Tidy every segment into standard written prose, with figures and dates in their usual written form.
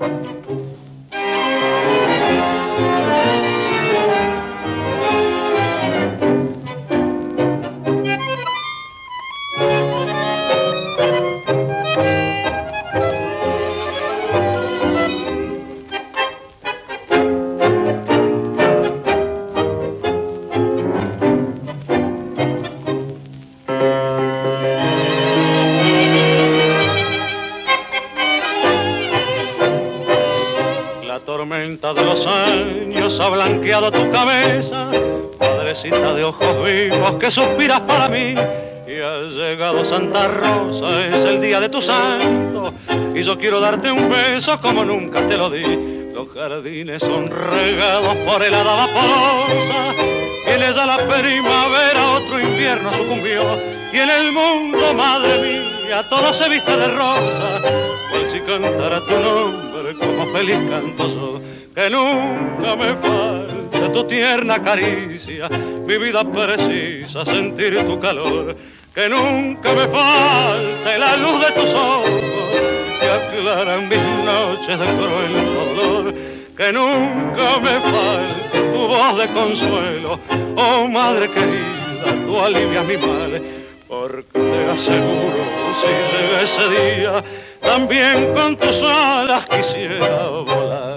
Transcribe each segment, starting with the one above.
De los años ha blanqueado tu cabeza, madrecita de ojos vivos que suspiras para mí. Y ha llegado Santa Rosa, es el día de tu santo, y yo quiero darte un beso como nunca te lo di. Los jardines son regados por el hada vaporosa, y en ella la primavera otro invierno sucumbió. Y en el mundo, madre mía, todo se viste de rosa, cual si cantara tu nombre como feliz canto yo. Que nunca me falte tu tierna caricia, mi vida precisa sentir tu calor. Que nunca me falte la luz de tus ojos, que aclaran mis noches de cruel dolor. Que nunca me falte tu voz de consuelo, oh madre querida, tú alivias mi mal. Porque te aseguro, si llega ese día, también con tus alas quisiera volar.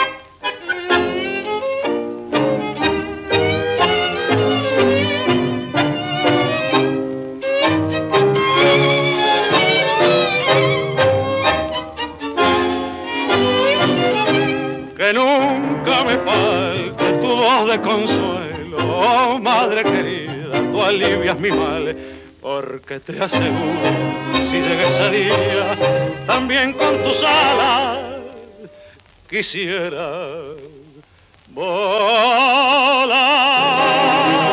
Que nunca me falte tu voz de consuelo, oh madre querida, tú alivias mi mal. Porque te aseguro, si llega ese día, también con tus alas quisiera volar.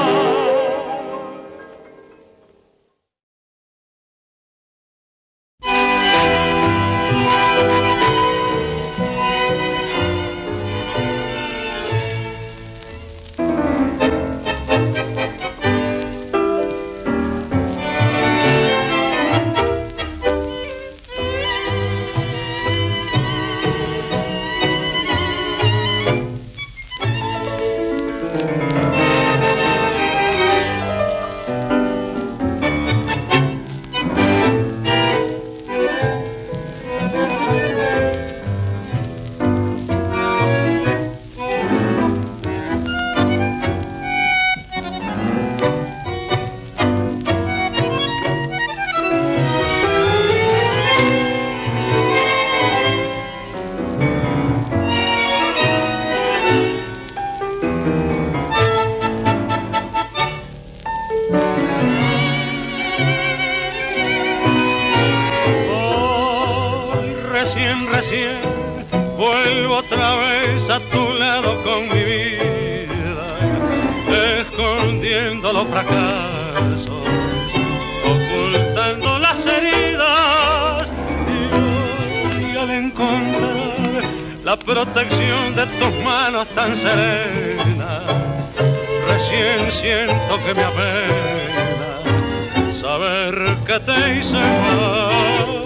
Recién vuelvo otra vez a tu lado con mi vida, escondiendo los fracasos, ocultando las heridas. Y al encontrar la protección de tus manos tan serenas, recién siento que me apena saber que te hice mal.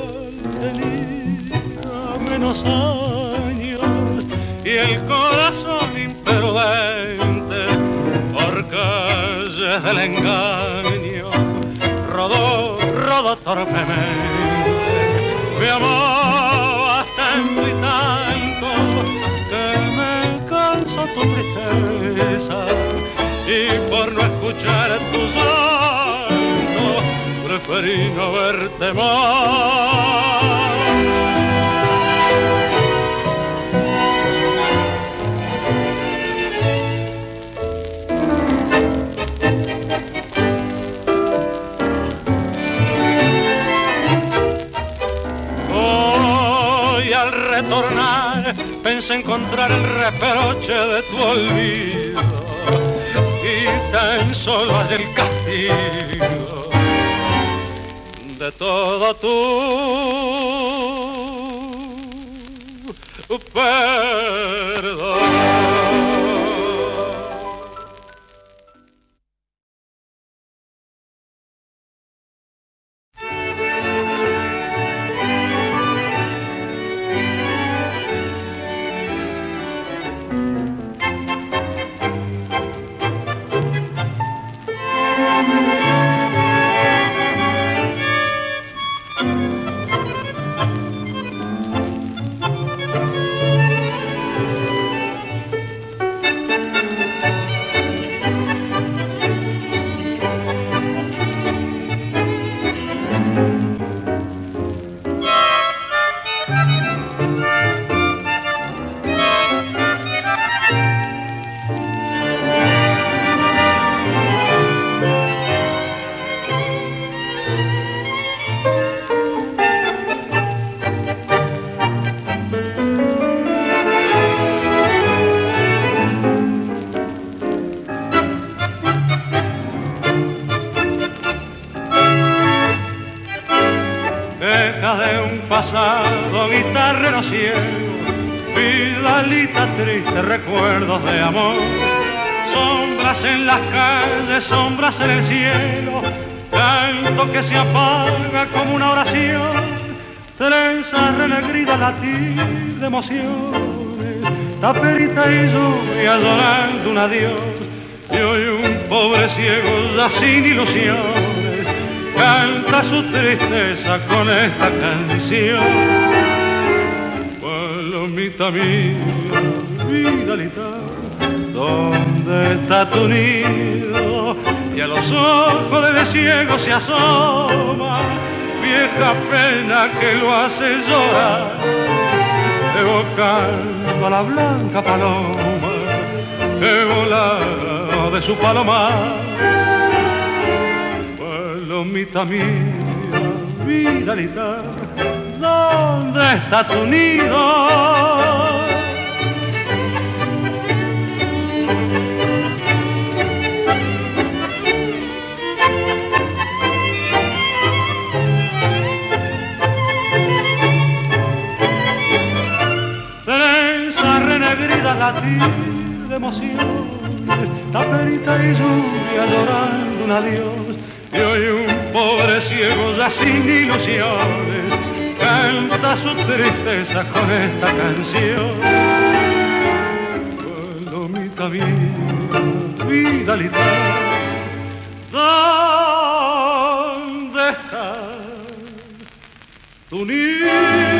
Menos años y el corazón imprudente por calles del engaño rodó torpemente. Me amabas tanto y tanto que me cansó tu tristeza, y por no escuchar tu llanto preferí no verte más. Retornar, pensé encontrar el reproche de tu olvido, y tan solo hallé el castigo de todo tu perdón. pasado, guitarrero ciego, Vidalita triste, recuerdos de amor. Sombras en las calles, sombras en el cielo, canto que se apaga como una oración, trenza renegrida latir de emociones, taperita y lluvia llorando un adiós. Y hoy un pobre ciego ya sin ilusiones canta su tristeza con esta canción. Palomita mía, Vidalita, ¿dónde está tu nido? Y a los ojos del ciego se asoma vieja pena que lo hace llorar, evocando a la blanca paloma que volaba de su palomar. Palomita mía, Vidalita, ¿dónde está tu nido? Latir de emociones, taperita y lluvia llorando un adiós. Y hoy un pobre ciego ya sin ilusiones canta su tristeza con esta canción. Palomita mía, Vidalita, ¿dónde está tu nido?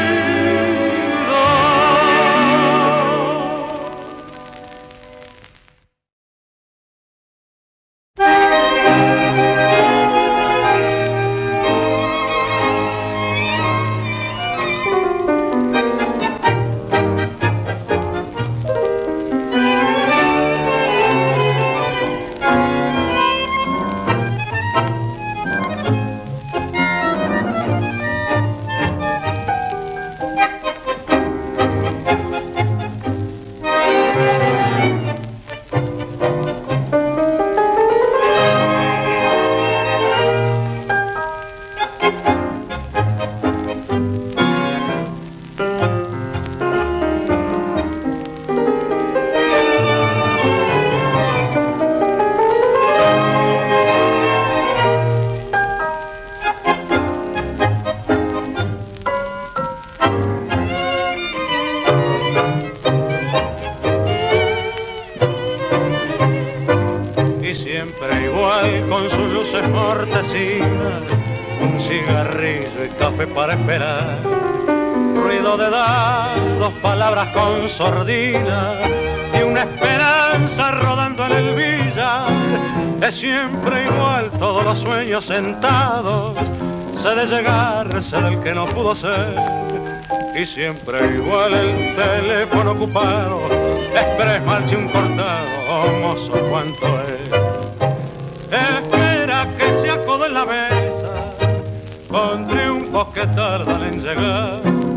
Un cigarrillo y café para esperar, ruido de dados, palabras con sordina y una esperanza rodando en el billar. Es siempre igual, todos los sueños sentados, sé de llegar, sé del que no pudo ser. Y siempre igual el teléfono ocupado, express, marche un cortado, oh mozo, cuánto es. Espera que se acode en la mesa, con triunfos que tardan en llegar,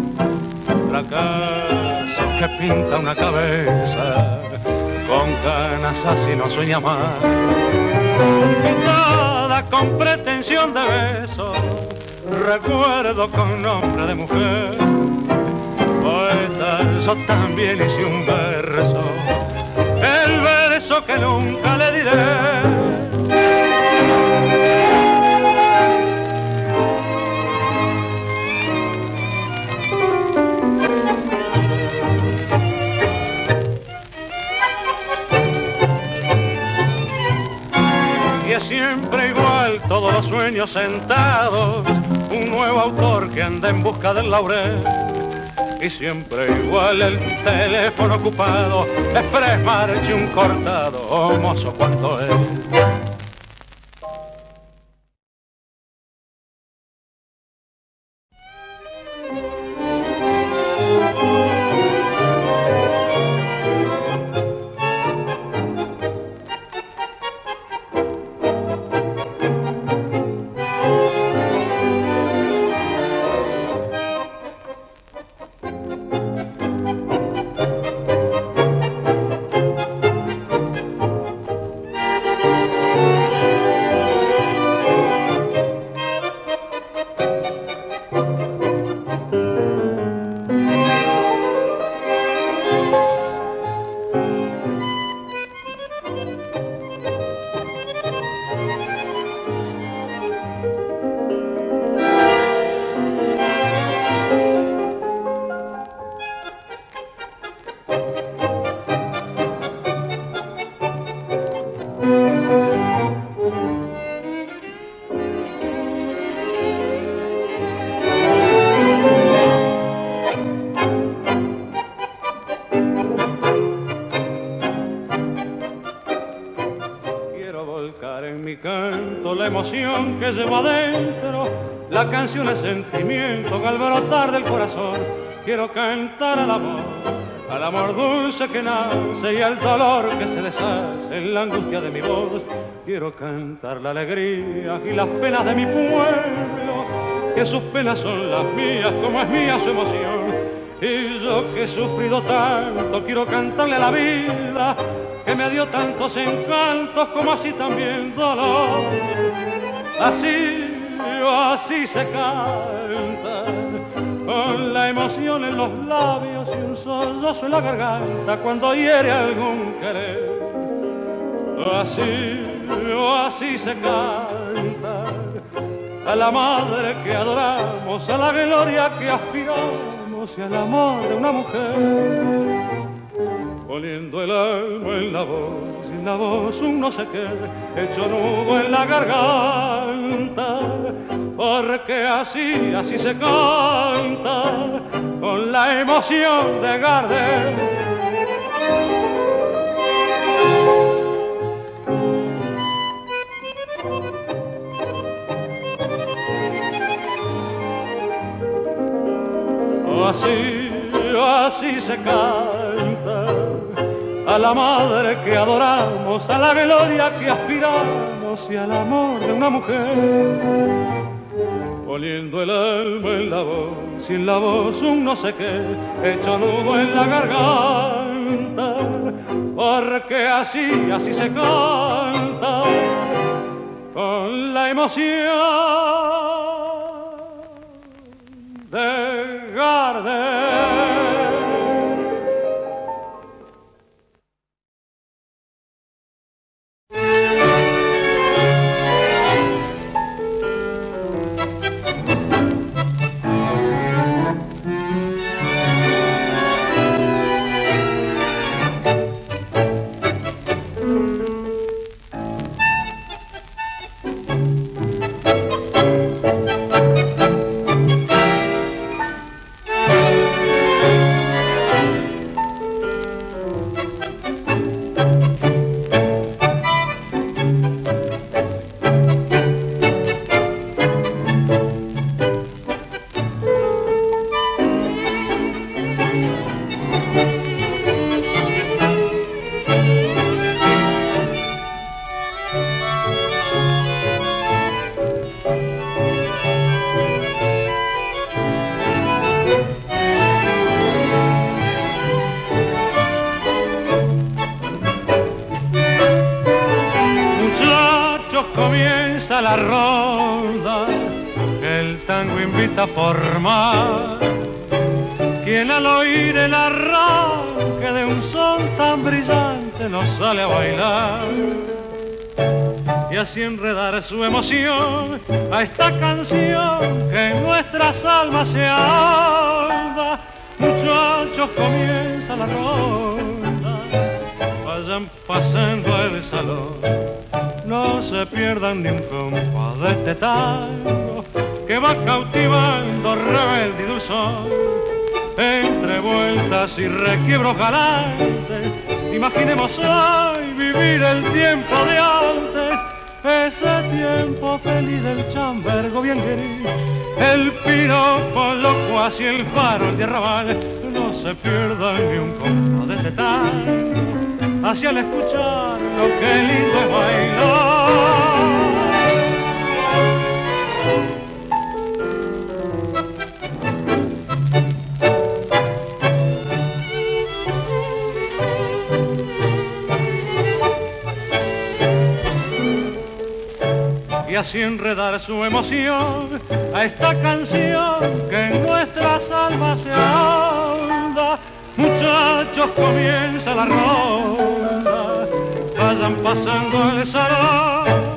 fracasos que pinta una cabeza, con canas así no sueña más, pintada con pretensión de beso, recuerdo con nombre de mujer, poeta yo también hice un verso, el verso que nunca le diré. Siempre igual, todos los sueños sentados, un nuevo autor que anda en busca del laurel. Y siempre igual el teléfono ocupado, express, marche un cortado, oh mozo, cuánto es. la emoción que llevo adentro. La canción es sentimiento que al brotar del corazón quiero cantar al amor dulce que nace y al dolor que se deshace en la angustia de mi voz. Quiero cantar la alegría y las penas de mi pueblo, que sus penas son las mías como es mía su emoción. Y yo que he sufrido tanto quiero cantarle a la vida, que me dio tantos encantos como así también dolor. Así se canta, con la emoción en los labios y un sollozo en la garganta cuando hiere algún querer. Así se canta a la madre que adoramos, a la gloria que aspiramos y al amor de una mujer. Poniendo el alma en la voz, y en la voz un no sé qué, hecho nudo en la garganta, porque así se canta, con la emoción de Gardel. Así se canta a la madre que adoramos, a la gloria que aspiramos y al amor de una mujer. Poniendo el alma en la voz y en la voz un no sé qué, hecho nudo en la garganta, porque así se canta, con la emoción de Gardel. Comienza la ronda que el tango invita a formar. Quien al oír el arranque de un son tan brillante nos sale a bailar y así enredar su emoción a esta canción que en nuestras almas se ahonda. Muchachos, comienza la ronda, vayan pasando al salón. No se pierdan ni un compás de este tango que va cautivando rebelde y dulzón. Entre vueltas y requiebros galantes, imaginemos hoy vivir el tiempo de antes, ese tiempo feliz del chambergo bien querido, el piropo locuaz y el faro, el arrabal. No se pierdan ni un compás de este tango, hacia al escuchar lo que lindo es bailar. Y así enredar su emoción a esta canción que en nuestras almas se ahonda. Muchachos, comienza la ronda, vayan pasando el salón.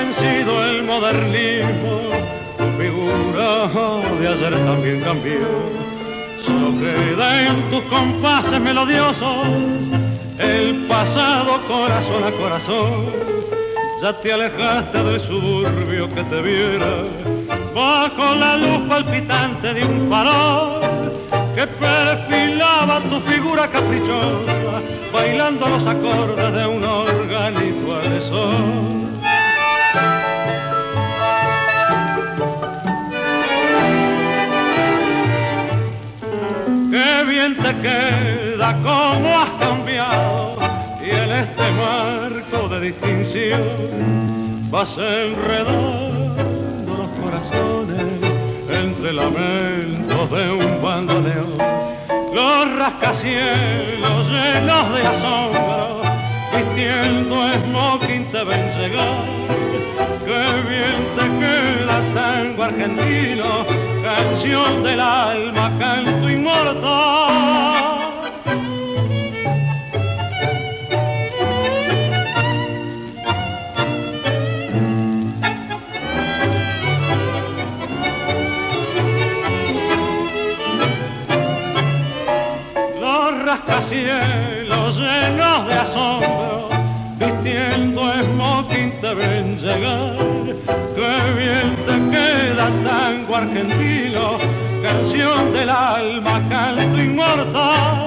vencido el modernismo, tu figura de ayer también cambió. Solo queda en tus compases melodiosos el pasado corazón a corazón. Ya te alejaste del suburbio que te viera bajo la luz palpitante de un farol que perfilaba tu figura caprichosa, bailando los acordes de un organito de sol. Qué bien te queda, cómo has cambiado, y en este marco de distinción vas enredando los corazones entre lamentos de un bandoneón. Los rascacielos llenos de asombro, vistiendo smoking te ven llegar. Qué bien te queda tango argentino, canción del alma, canto inmortal. Rascacielos llenos de asombro, vistiendo smoking te ven llegar. Qué bien te queda tango argentino, canción del alma, canto inmortal.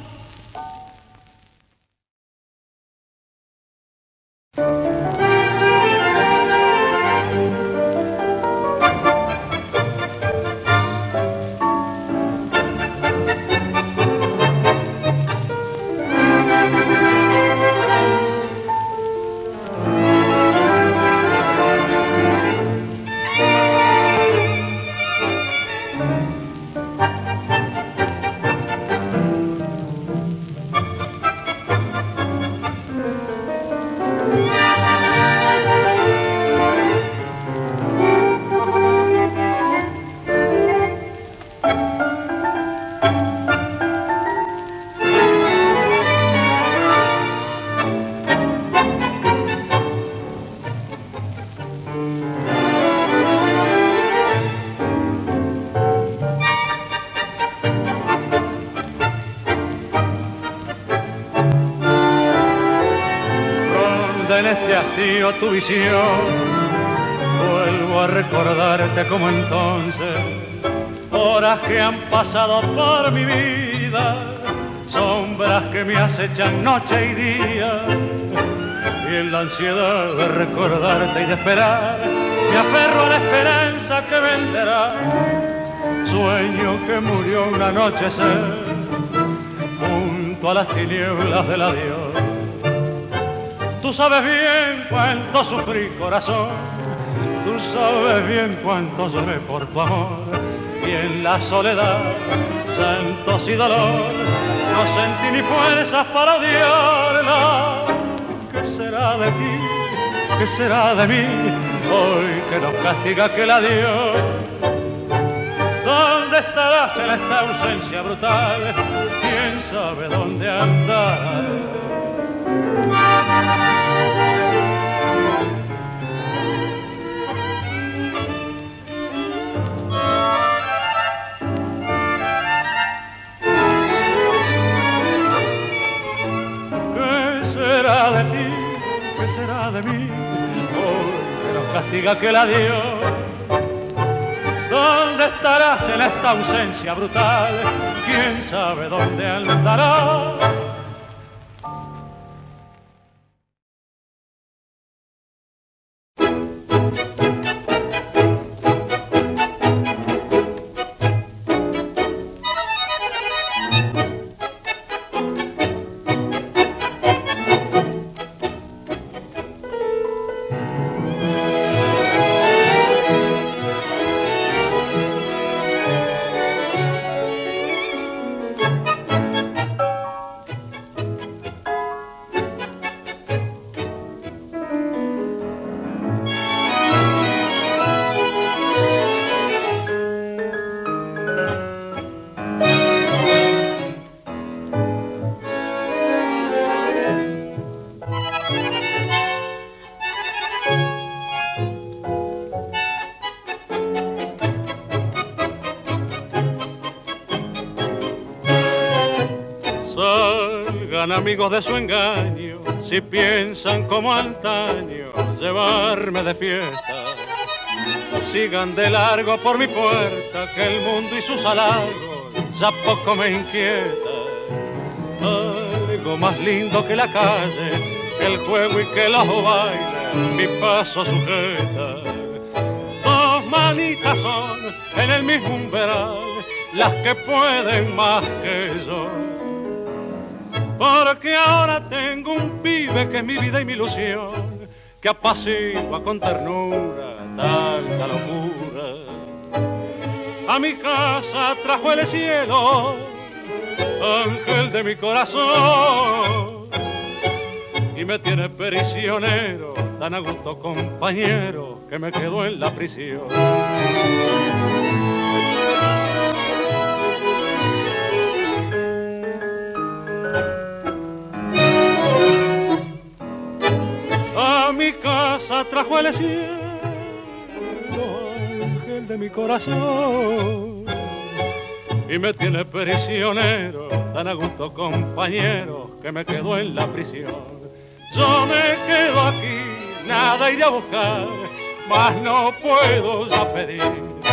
Tu visión, vuelvo a recordarte como entonces, horas que han pasado por mi vida, sombras que me acechan noche y día, y en la ansiedad de recordarte y de esperar, me aferro a la esperanza que vendrá, sueño que murió un anochecer, junto a las tinieblas del adiós. Tú sabes bien cuánto sufrí, corazón, tú sabes bien cuánto lloré por tu amor, y en la soledad, llantos y dolor, no sentí ni fuerzas para odiarla. ¿Qué será de ti? ¿Qué será de mí? Hoy que nos castiga aquel adiós. ¿Dónde estarás en esta ausencia brutal? ¿Quién sabe dónde andarás? ¿Qué será de ti? ¿Qué será de mí? Hoy que nos castiga aquel adiós. ¿Dónde estarás en esta ausencia brutal? ¿Quién sabe dónde andarás? Salgan amigos de su engaño, si piensan como antaño llevarme de fiesta. Sigan de largo por mi puerta, que el mundo y sus halagos ya poco me inquieta. Algo más lindo que la calle, el juego y que los bailes, mi paso sujeta. Dos manitas son en el mismo umbral las que pueden más que yo. Porque ahora tengo un pibe que es mi vida y mi ilusión, que apacigua con ternura tanta locura. A mi casa trajo el cielo, ángel de mi corazón, y me tiene prisionero, tan a gusto compañero, que me quedo en la prisión. A mi casa trajo el cielo, ángel de mi corazón, y me tiene prisionero, tan a gusto compañero, que me quedo en la prisión. Yo me quedo aquí, nada iré a buscar, mas no puedo ya pedir.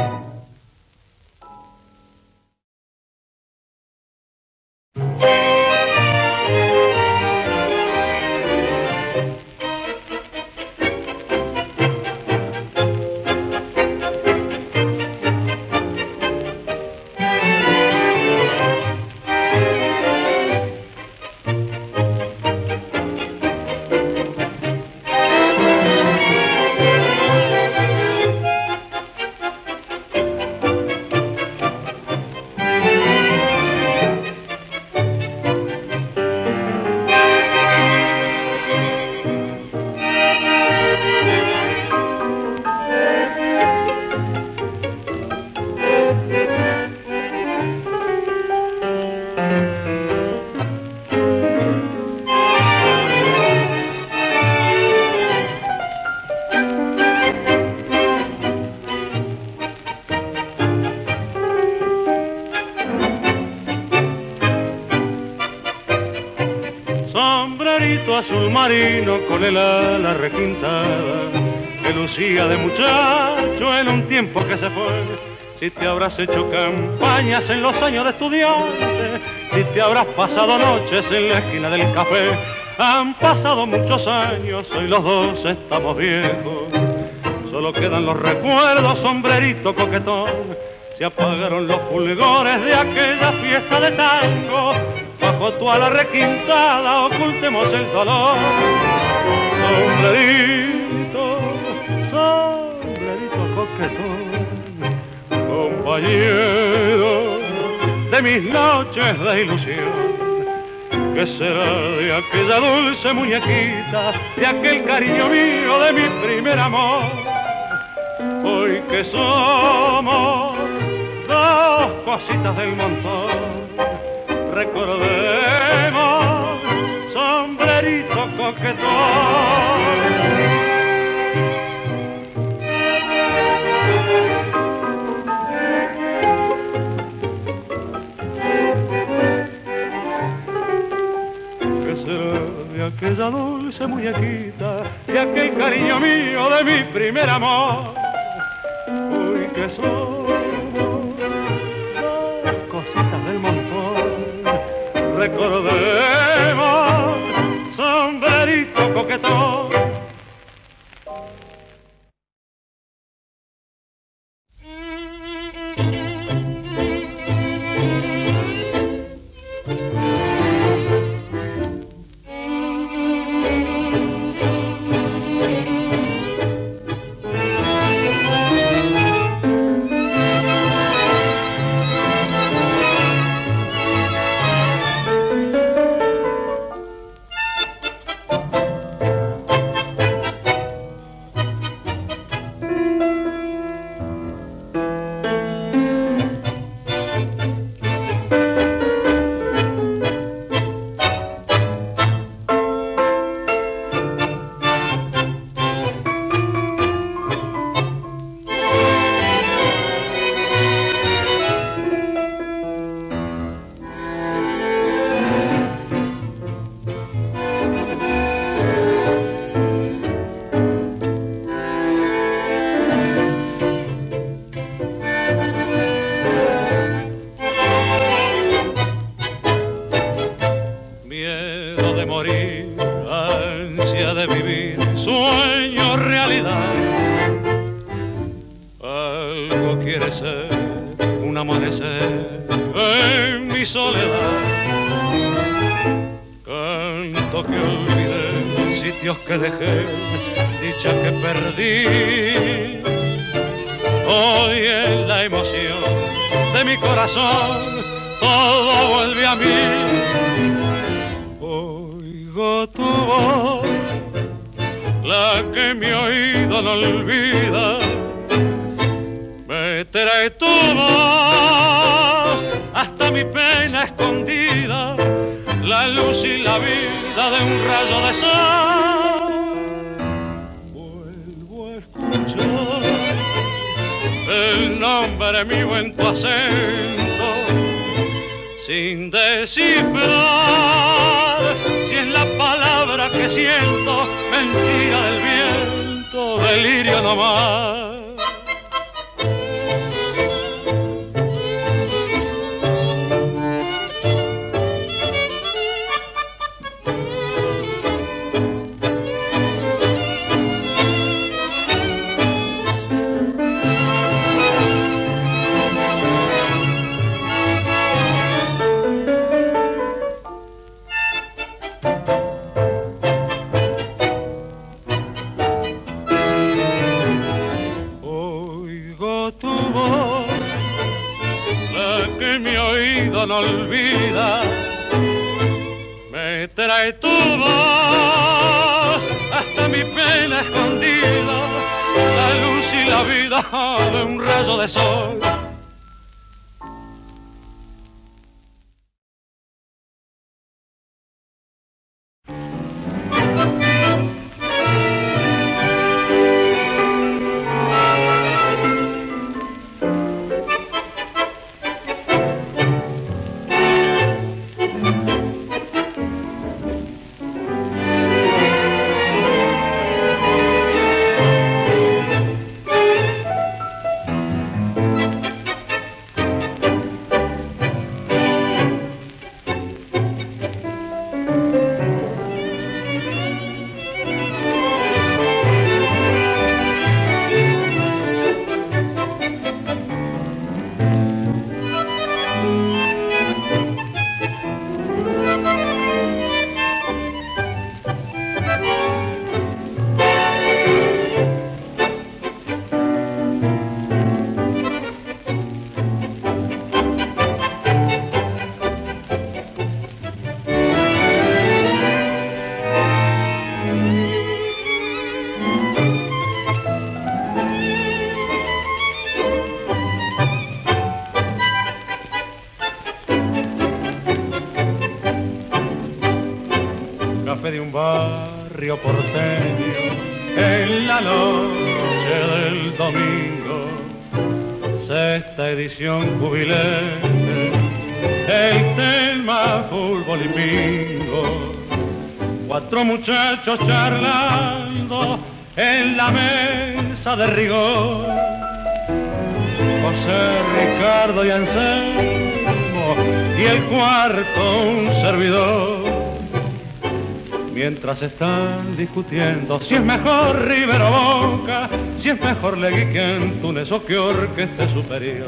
Azul marino con el ala requintada, que lucía de muchacho en un tiempo que se fue. Si te habrás hecho campañas en los años de estudiante, si te habrás pasado noches en la esquina del café. Han pasado muchos años, hoy los dos estamos viejos, solo quedan los recuerdos, sombrerito coquetón. Se apagaron los fulgores de aquella fiesta de tango, bajo tu ala requintada ocultemos el dolor. Sombrerito, sombrerito coquetón, compañero de mis noches de ilusión. ¿Qué será de aquella dulce muñequita, de aquel cariño mío, de mi primer amor? Hoy que somos dos cositas del montón, recordemos, sombrerito coquetón. ¿Qué será de aquella dulce muñequita, de aquel cariño mío, de mi primer amor? Hoy que somos dos cositas del montón, recordemos, sombrerito coquetón. Anhelo de morir, ansia de vivir, sueño realidad. Algo quiere ser un amanecer en mi soledad. Canto que olvidé, sitios que dejé, dicha que perdí. Hoy en la emoción de mi corazón todo vuelve a mí. Oigo tu voz, la que mi oído no olvida. Me trae tu voz hasta mi pena escondida, la luz y la vida de un rayo de sol. Vuelvo a escuchar el nombre mío en tu acento, sin descifrar si es la palabra que siento, mentira del viento, delirio nomás. No olvida, me trae tu voz hasta mi pena escondida, la luz y la vida de un rayo de sol. De un barrio porteño en la noche del domingo, sexta edición jubilete, el tema fútbol y bingo, cuatro muchachos charlando en la mesa de rigor, José, Ricardo y Anselmo, y el cuarto un servidor. Mientras están discutiendo si es mejor River o Boca, si es mejor Legui que Antunes o que Orquesta superior.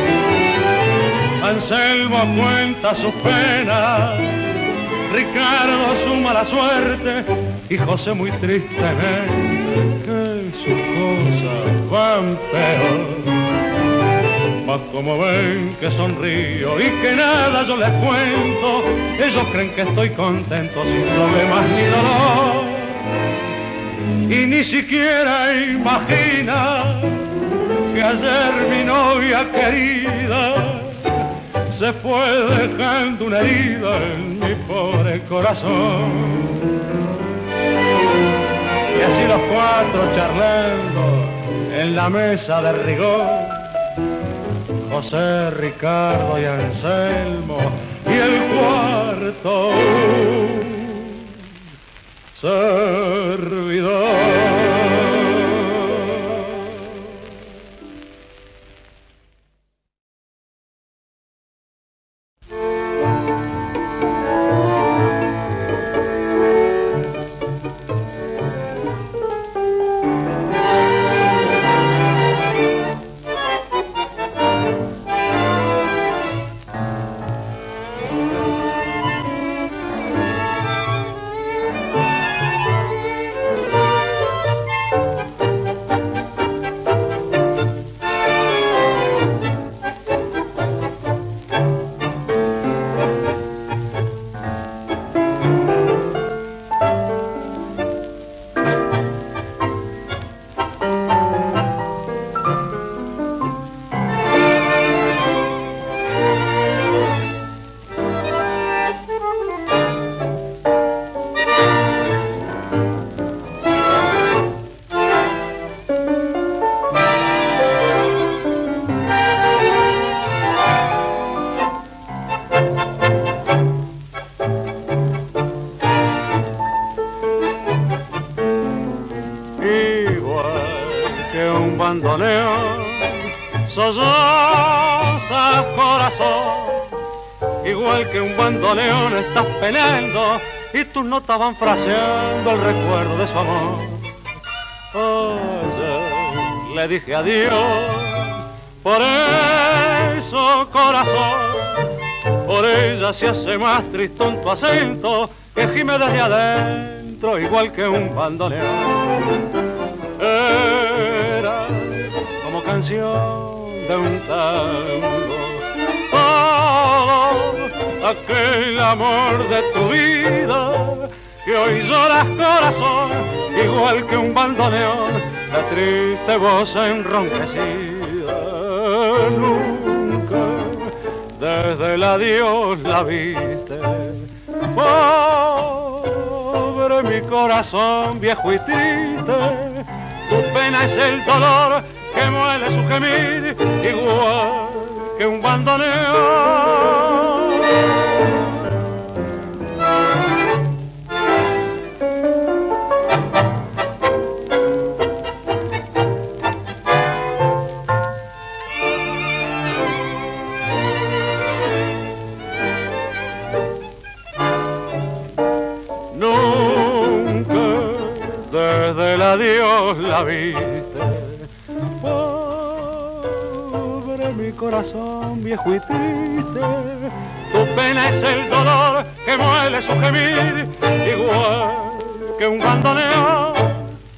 Anselmo cuenta sus penas, Ricardo su mala suerte y José muy tristemente que sus cosas van peor. Mas como ven que sonrío y que nada yo les cuento, ellos creen que estoy contento sin problemas ni dolor. Y ni siquiera imagina que ayer mi novia querida se fue dejando una herida en mi pobre corazón. Y así los cuatro charlando en la mesa de rigor, José, Ricardo y Anselmo, y el cuarto servidor. bandoneón, sollozas corazón, igual que un bandoneón estás penando y tus notas van fraseando el recuerdo de su amor. Oye, le dije adiós, por eso corazón, por ella se hace más tristón tu acento que gime desde adentro igual que un bandoneón. Era como canción de un tango, todo aquel amor de tu vida que hoy lloras corazón igual que un bandoneón, la triste voz enronquecida. Nunca desde el adiós la viste, pobre mi corazón viejo y triste, tu pena es el dolor que muele su gemir igual que un bandoneón. Desde el adiós la viste, pobre mi corazón viejo y triste, tu pena es el dolor que muele su gemir igual que un bandoneón.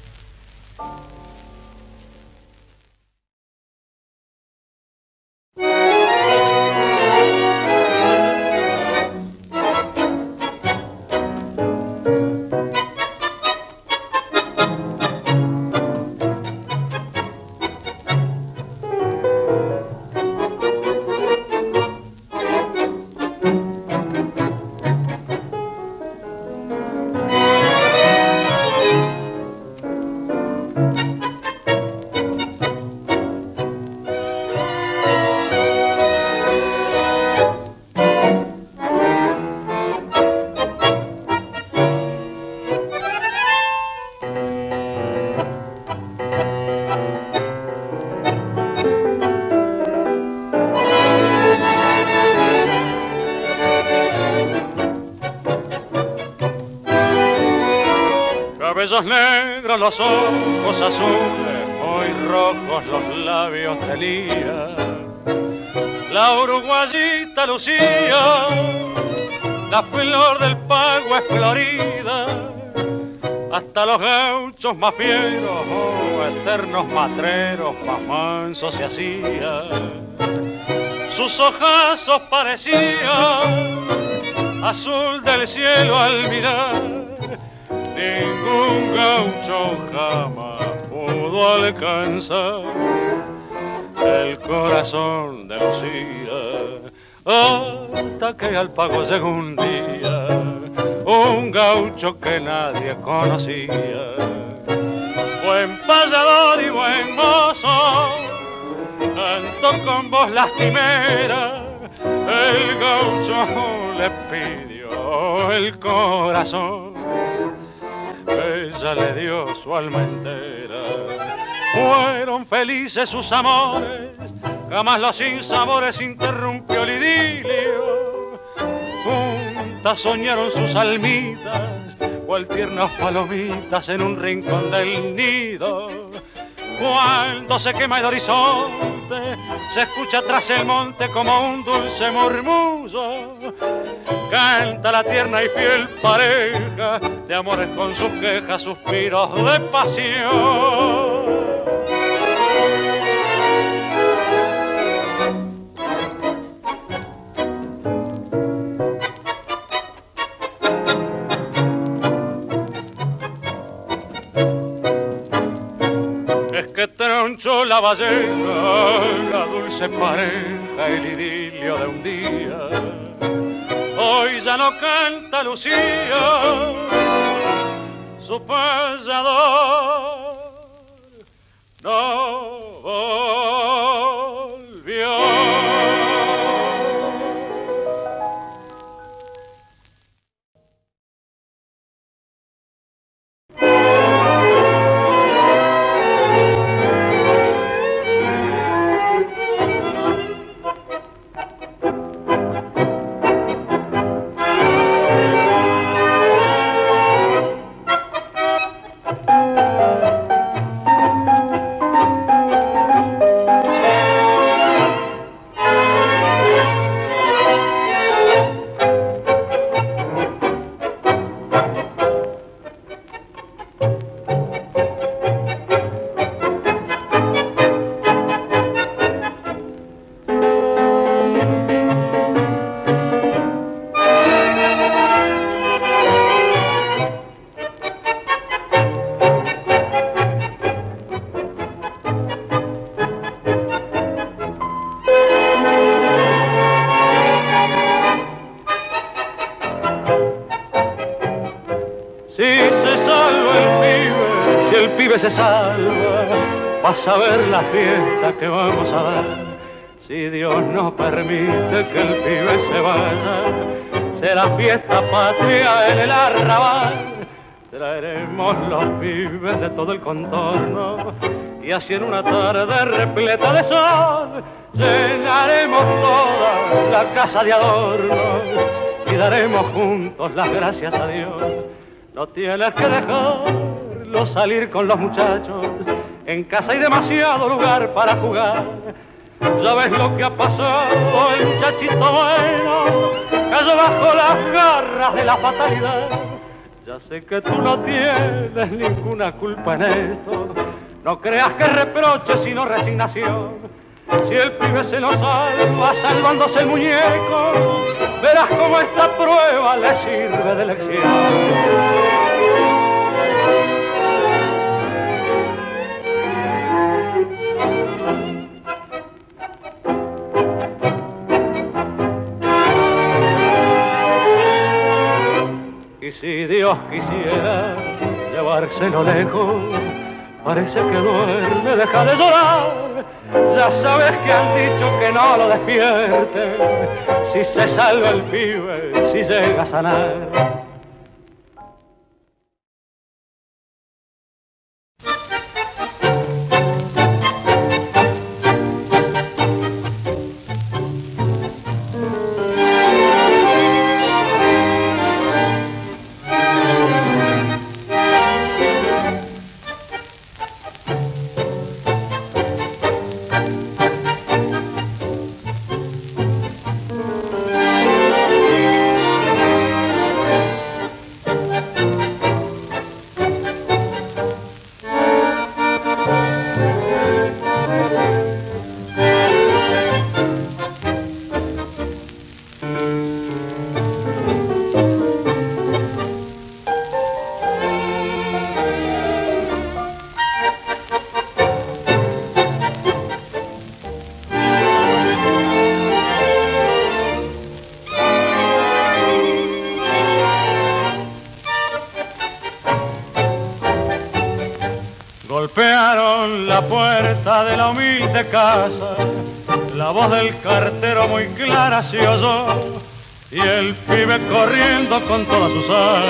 Cabellos negros, los ojos azules, muy rojos los labios de Lía. La uruguayita Lucía, la flor del pago es florida. Hasta los gauchos más fieros, eternos matreros, más mansos se hacían. Sus ojazos parecían azul del cielo al mirar. Ningún gaucho jamás pudo alcanzar el corazón de Lucía, hasta que al pago llegó un día un gaucho que nadie conocía. Buen payador y buen mozo, cantó con voz lastimera, el gaucho le pidió el corazón. Ella le dio su alma entera, fueron felices sus amores, jamás los sinsabores interrumpió el idilio. Juntas soñaron sus almitas, cual tiernas palomitas en un rincón del nido. Cuando se quema el horizonte, se escucha tras el monte como un dulce murmullo. Canta la tierna y fiel pareja de amores con sus quejas, suspiros de pasión. Es que tronchó la ballena, la dulce pareja, el idilio de un día. Hoy ya no canta Lucía, su payador no volvió. se salva el pibe, si el pibe se salva, vas a ver la fiesta que vamos a dar. Si Dios nos permite que el pibe se vaya, será fiesta patria en el arrabal. Traeremos los pibes de todo el contorno y así en una tarde repleta de sol llenaremos toda la casa de adornos y daremos juntos las gracias a Dios. No tienes que dejarlo salir con los muchachos, en casa hay demasiado lugar para jugar. Ya ves lo que ha pasado, el muchachito bueno cayó bajo las garras de la fatalidad. Ya sé que tú no tienes ninguna culpa en esto, no creas que reproche sino resignación. Si el pibe se lo salva salvándose el muñeco, verás cómo esta prueba le sirve de lección. Si Dios quisiera llevárselo lejos, parece que duerme, deja de llorar. Ya sabes que han dicho que no lo despierte, si se salva el pibe, si llega a sanar. Golpearon la puerta de la humilde casa, la voz del cartero muy clara se oyó, y el pibe corriendo con todas sus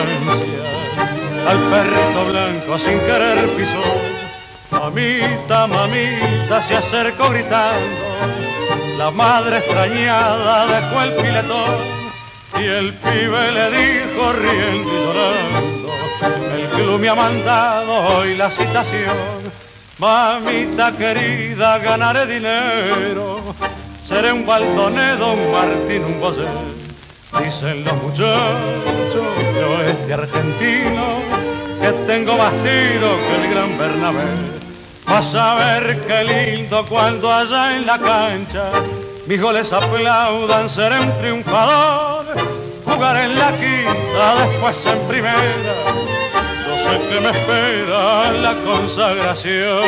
ansias, al perrito blanco sin querer pisó. Mamita, mamita, se acercó gritando, la madre extrañada dejó el piletón, y el pibe le dijo riendo y llorando, el club me ha mandado hoy la citación. Mamita querida, ganaré dinero, seré un Baldonedo, un Martín, un Bosé. Dicen los muchachos de oeste argentino que tengo más tiro que el gran Bernabé. Vas a ver qué lindo cuando allá en la cancha mis goles aplaudan, seré un triunfador. Jugaré en la quinta, después en primera, yo sé que me espera la consagración.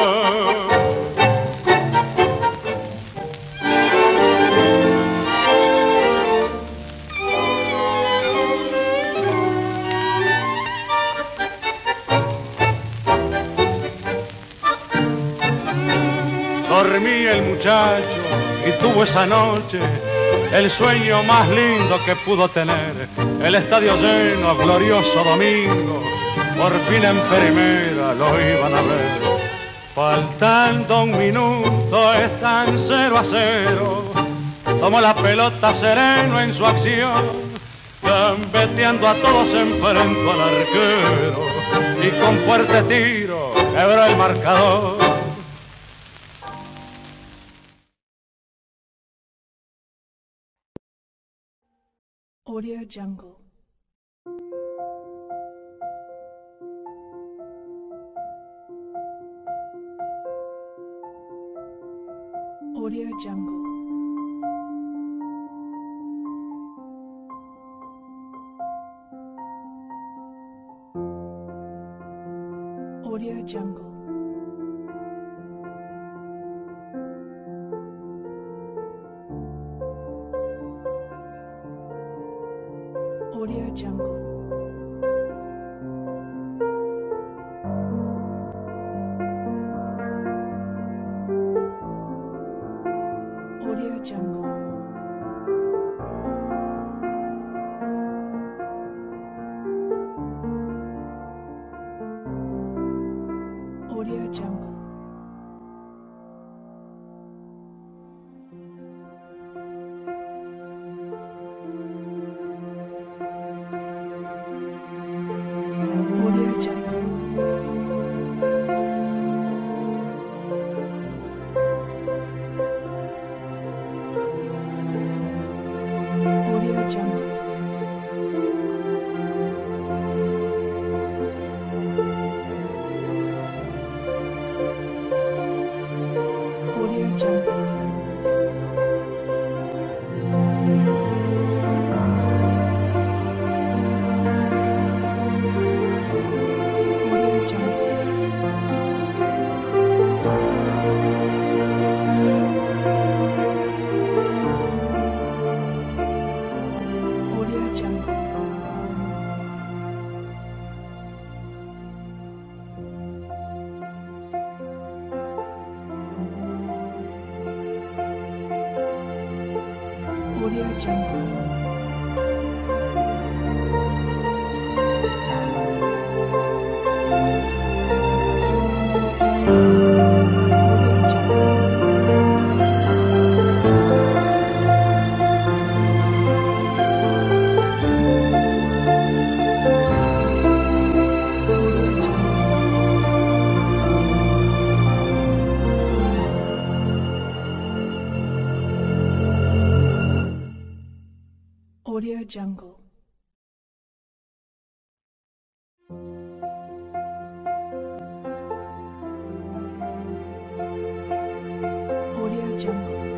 Dormí el muchacho y tuvo esa noche el sueño más lindo que pudo tener. El estadio lleno, glorioso domingo, por fin en primera lo iban a ver. Faltando un minuto están 0-0, tomó la pelota sereno en su acción, gambeteando a todos enfrentó al arquero y con fuerte tiro quebró el marcador. Audio Jungle. Audio Jungle. Audio Jungle. Audio Jungle. Audio Jungle. Audio Jungle. Audio Jungle. Audio Jungle. Audio Jungle. Audio Jungle. Audio Jungle. Audio Jungle. Audio Jungle.